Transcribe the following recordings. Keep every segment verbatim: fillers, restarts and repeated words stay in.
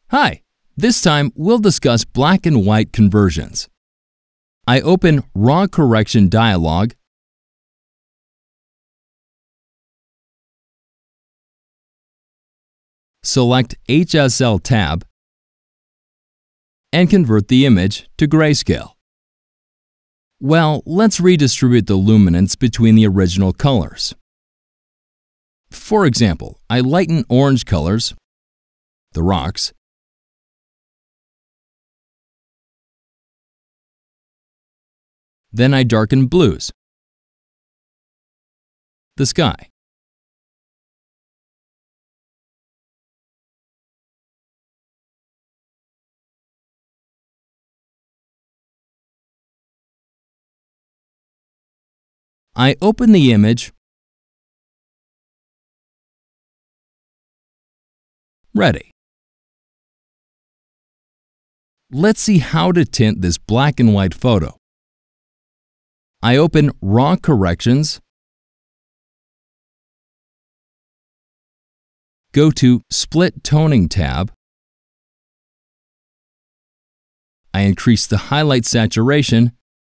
Hi, this time we'll discuss black and white conversions. I open Raw Correction dialog, select H S L tab, and convert the image to grayscale. Well, let's redistribute the luminance between the original colors. For example, I lighten orange colors, the rocks, then I darken blues, the sky. I open the image, ready. Let's see how to tint this black and white photo. I open Raw Corrections, go to Split Toning tab, I increase the highlight saturation,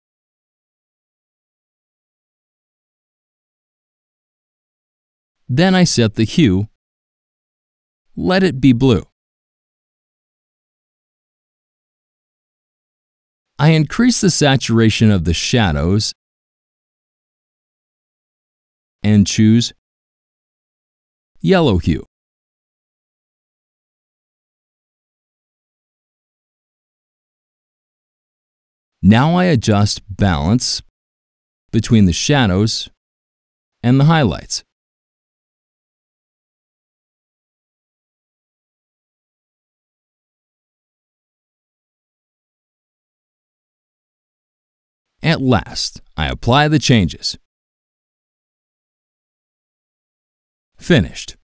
then I set the hue, let it be blue. I increase the saturation of the shadows and choose yellow hue. Now I adjust balance between the shadows and the highlights. At last, I apply the changes. Finished.